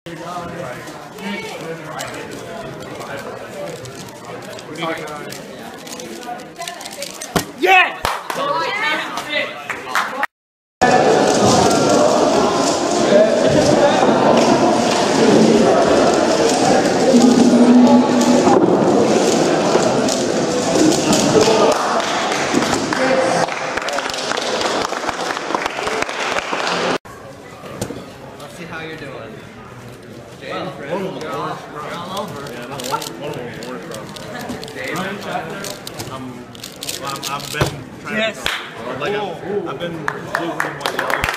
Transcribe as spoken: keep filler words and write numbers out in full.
Yeah! Let's see how you're doing. Jay, well, you're, all, you're all over. Yeah, no, one, one of them will work from. Dave, I'm, well, I'm, I've been trying yes. to, like, I've, I've been losing my yellow.